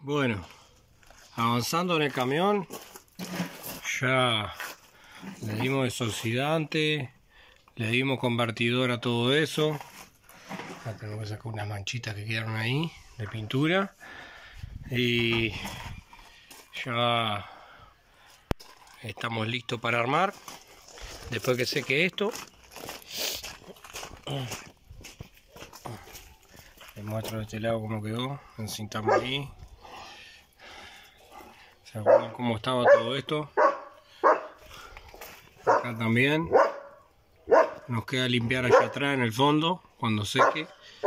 Bueno, avanzando en el camión, ya le dimos desoxidante, le dimos convertidor a todo eso. Acá tengo que sacar unas manchitas que quedaron ahí de pintura. Y ya estamos listos para armar. Después que seque esto, les muestro de este lado cómo quedó. Encintamos ahí. ¿Se acuerdan cómo estaba todo esto? Acá también. Nos queda limpiar allá atrás en el fondo cuando seque.